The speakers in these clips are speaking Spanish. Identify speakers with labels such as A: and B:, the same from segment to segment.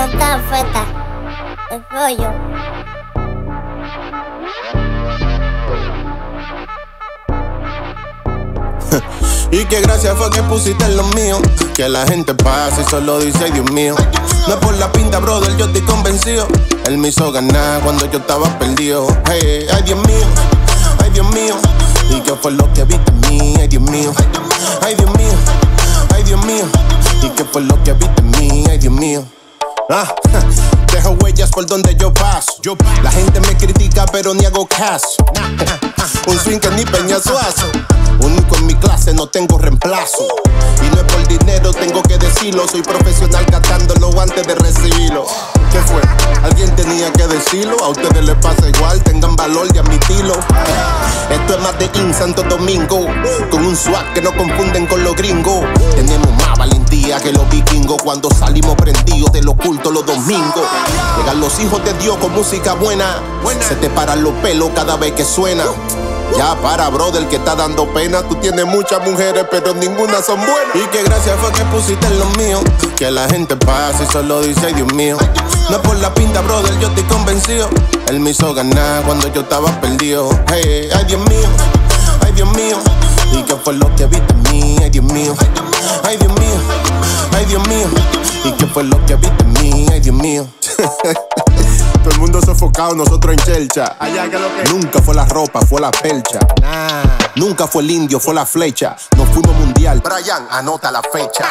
A: está feta, el rollo.
B: Y que gracias fue que pusiste en lo mío, que la gente pasa y solo dice ay Dios mío. No es por la pinta, brother, yo estoy convencido. Él me hizo ganar cuando yo estaba perdido. Hey, ay Dios mío, ay Dios mío. ¿Y qué fue lo que viste en mí? Ay Dios mío, ay Dios mío, ay Dios mío. ¿Y qué fue lo que viste en mí? Ay Dios mío. Dejo huellas por donde yo paso. La gente me critica pero ni hago caso. Un swing que ni peñazuazo. Único en mi clase, no tengo reemplazo. Y no es por dinero, tengo que decirlo. Soy profesional gastándolo antes de recibirlo. ¿Qué fue? Alguien tenía que decirlo. A ustedes les pasa igual, tengan valor de admitirlo. Esto es más de In Santo Domingo, con un swag que no confunden con los gringos. Tenemos más valentía que los vikingos cuando salimos prendidos de lo oculto los domingos. Llegan los hijos de Dios con música buena. Se te paran los pelos cada vez que suena. Ya para, brother, que está dando pena. Tú tienes muchas mujeres, pero ninguna son buenas. Y que gracias fue que pusiste en lo mío, que la gente pasa y solo dice ay Dios mío. No es por la pinta, brother, yo estoy convencido. Él me hizo ganar cuando yo estaba perdido. Hey, ay Dios mío, ay Dios mío. ¿Y qué fue lo que viste en mí? Ay Dios mío, ay Dios mío, ay Dios mío. ¿Y qué fue lo que viste en mí? Ay Dios mío. Todo el mundo sofocado, nosotros en chelcha. Nunca fue la ropa, fue la pelcha. Nunca fue el indio, fue la flecha. Nos fuimos mundial, Brian, anota la fecha.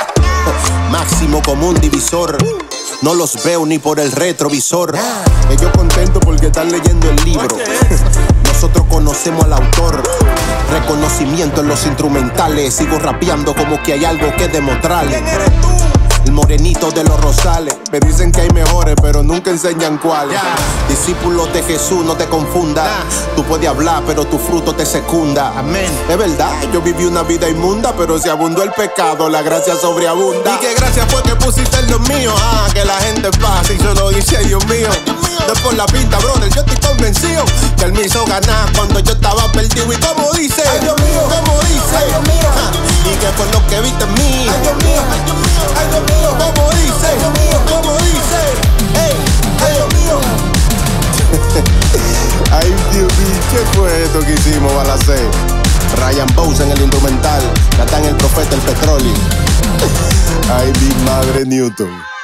B: Máximo común divisor. No los veo ni por el retrovisor. Ellos contentos porque están leyendo el libro. Nosotros conocemos al autor. Reconocimiento en los instrumentales. Sigo rapeando como que hay algo que demostrarle. ¿Quién eres tú? El morenito de los Rosales. Me dicen que hay mejores, pero nunca enseñan cuáles. Discípulos de Jesús, no te confundas. Tú puedes hablar, pero tu fruto te secunda. Amén. Es verdad, yo viví una vida inmunda, pero si abundó el pecado, la gracia sobreabunda. Y que gracia fue que pusiste en lo mío. Que la gente pasa y solo dice ay Dios mío. No es por la pinta, brother, yo estoy convencido que él me hizo ganar cuando yo estaba perdido. Y como dice, ay Dios mío, como dice, ay Dios mío. Y que fue lo que viste en mí. Ay Dios mío, ay Dios mío, ay Dios mío. Como dice, ay Dios mío, como dice, hey, ay Dios mío. Ay Dios mío, ¿qué fue esto que hicimos, Balacé? Ryan Bowes en el instrumental, Natán el profeta, el petróleo. Ay mi madre Newton.